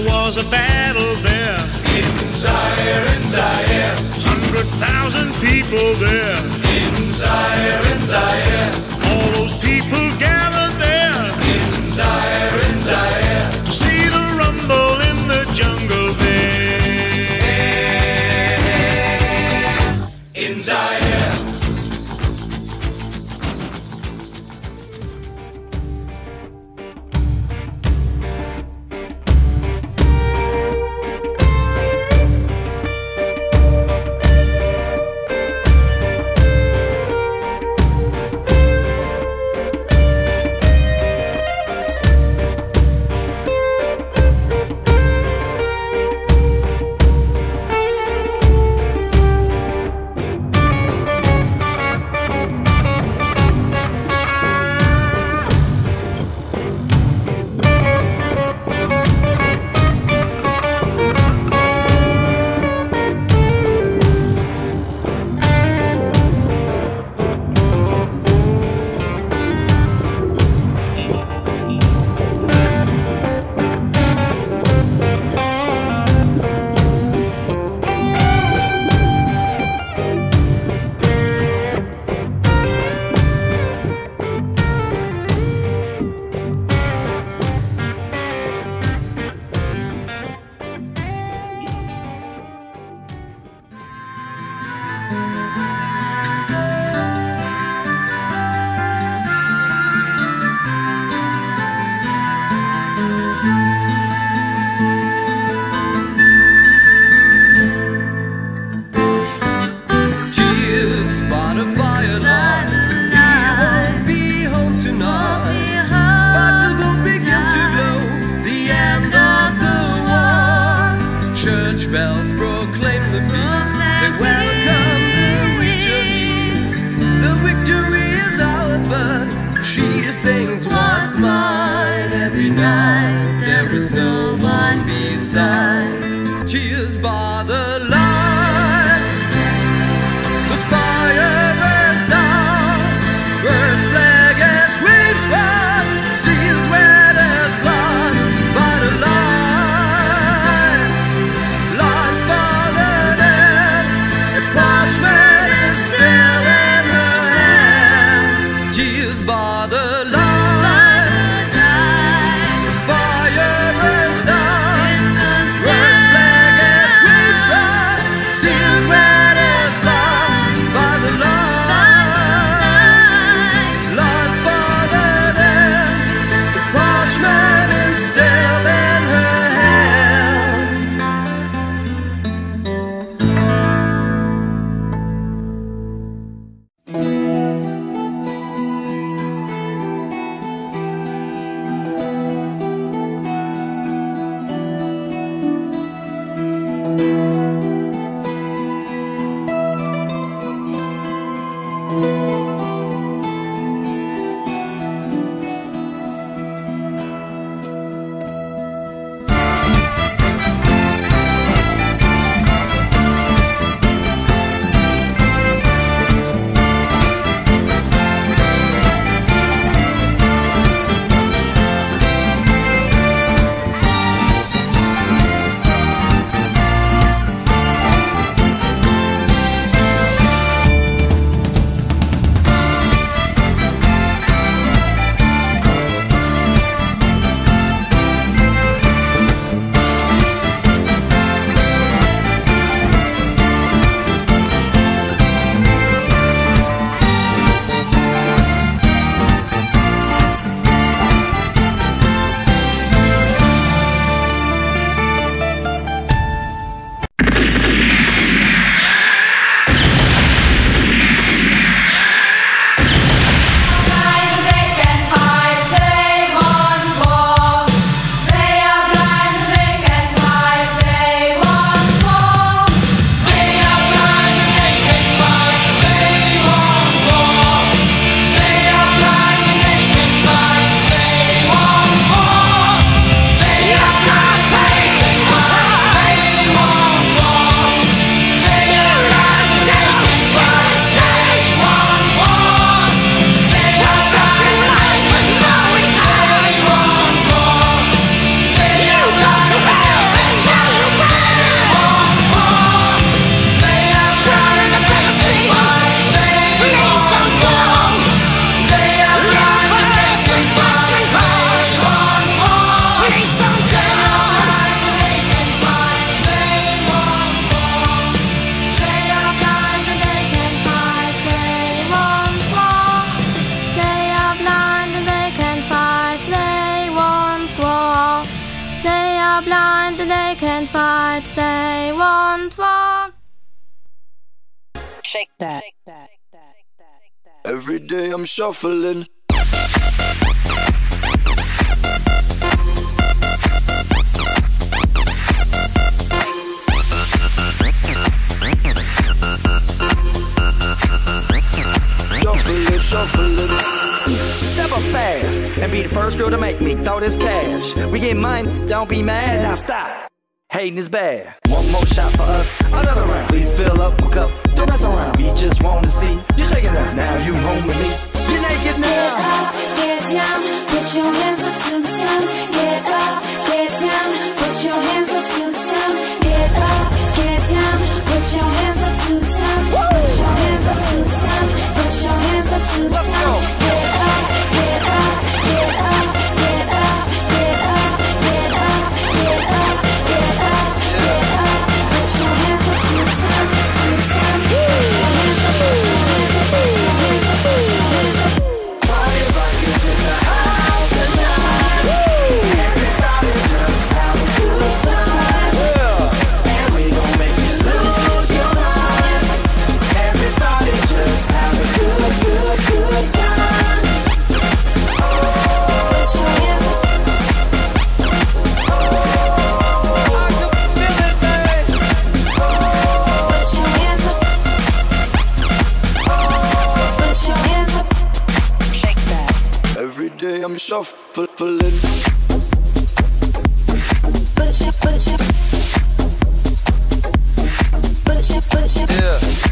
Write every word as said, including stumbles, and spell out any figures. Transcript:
was a battle there. In Zaire, in Zaire. Hundred thousand people there. In Zaire, in Zaire. All those people gathered there. In Zaire, in Zaire. To see the rumble in the jungle there. In Zaire. Bells proclaim the peace. They welcome the victories. The victory is ours, but she thinks what's mine. Every night there is no one beside. Cheers by the light. The fire burns down. Burns black as waves run. Seas where there's blood. By the light. By the light, the fire burns down, burns black as waves run, seals red as blood. By the light, light's farther than the parchment is still in her hand. and fight, they want war. Shake that. Every day I'm shuffling. Shuffling, shuffling. Step up fast and be the first girl to make me throw this cash. We get mine, don't be mad, now stop. Hating is bad. One more shot for us, another round. Please fill up my cup, don't mess around. We just wanna see you shaking up. Now you home with me. You're naked now. Get up, get down, put your hands up to the sun. Get up, get down, put your hands up to the sun. Get up, get down, put your hands up to the sun. Put your hands up to the sun. Put your hands up to the sun. Get up, get up, get up, get up, get up, get up, get up, get up, get up. Put your hands up to the sun, to the sun. Put your hands up, put your hands up, put your hands up, put your hands up. Party rockers in the house tonight. Everybody just have a good time. And we gon' make you lose your mind. Everybody just have a good, good, good time. Oh, put your hands up. Oh, I can feel it, baby. Oh, put your hands up. Oh, put your hands up. Shake that. Every day I'm shuffling. Put your, put your, put your, put your. Yeah.